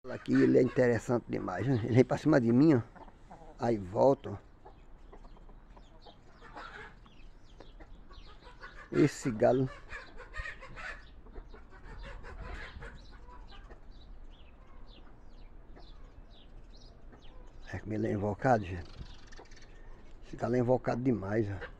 Aqui ele é interessante demais, né? Ele vem pra cima de mim, ó. Aí volta, ó. Esse galo. É como ele é invocado, gente. Esse galo é invocado demais, ó.